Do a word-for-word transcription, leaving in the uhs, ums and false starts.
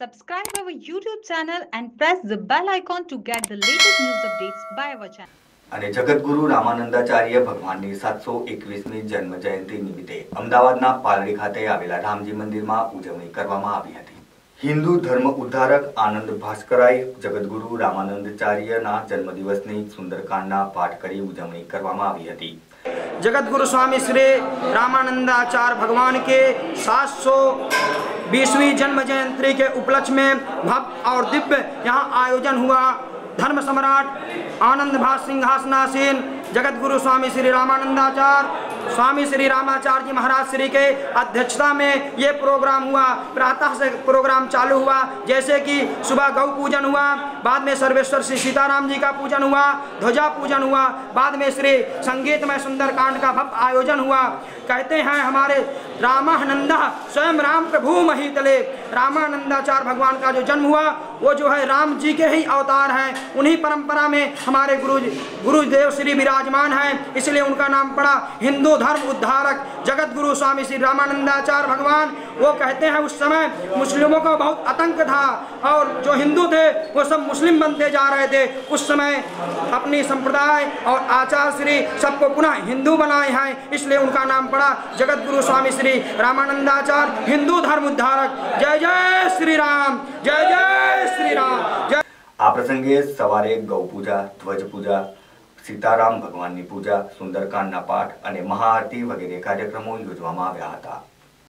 Subscribe our YouTube channel and press the bell icon to get the latest news updates by our channel. અને જગતગુરુ રામાનંદાચાર્ય ભગવાનની સાતસો એકવીસમી જન્મ જયંતિ નિમિત્તે અમદાવાદના પાલડી ખાતે આવેલા રામજી મંદિરમાં ઉજવણી કરવામાં આવી હતી. હિન્દુ ધર્મ ઉદ્ધારક આનંદ ભાસ્કરાએ જગતગુરુ રામાનંદાચાર્યના જન્મદિવસની સુંદરકાંડના પાઠ કરી ઉજવણી કરવામાં આવી હતી. जगतगुरु स्वामी श्री रामानंदाचार्य भगवान के सात सौ बीसवीं जन्म जयंती के उपलक्ष्य में भव्य और दिव्य यहाँ आयोजन हुआ। धर्म सम्राट आनंद भास सिंहासनासीन जगतगुरु स्वामी श्री रामानंदाचार्य स्वामी श्री रामाचार्य जी महाराज श्री के अध्यक्षता में ये प्रोग्राम हुआ। प्रातः से प्रोग्राम चालू हुआ, जैसे कि सुबह गौ पूजन हुआ, बाद में सर्वेश्वर श्री सीताराम जी का पूजन हुआ, ध्वजा पूजन हुआ, बाद में श्री संगीतमय सुंदरकांड का भव्य आयोजन हुआ। कहते हैं हमारे रामानंद स्वयं राम प्रभु महितले, रामानंदाचार्य भगवान का जो जन्म हुआ वो जो है राम जी के ही अवतार हैं। उन्हीं परंपरा में हमारे गुरु गुरुदेव श्री विराजमान हैं, इसलिए उनका नाम पड़ा हिंदू धर्म उद्धारक जगत गुरु स्वामी श्री रामानंदाचार्य भगवान। वो कहते हैं उस समय मुस्लिमों को बहुत आतंक था और जो हिंदू थे वो सब मुस्लिम बनते जा रहे थे। उस समय अपनी संप्रदाय और आचार श्री सबको पुनः हिंदू बनाए हैं, इसलिए उनका नाम पड़ा जगत गुरु स्वामी श्री रामानंदाचार्य हिंदू धर्म उद्धारक। जय जय श्री राम, जय जय श्री राम, जय। આ પ્રસંગે સવારે ગૌ પૂજા, ધ્વજ પૂજા, સીતારામ ભગવાનની પૂજા, સુંદરકાંડના પાઠ અને મહાઆરતી વગેરે કાર્યક્રમો યોજવામાં આવ્યા હતા.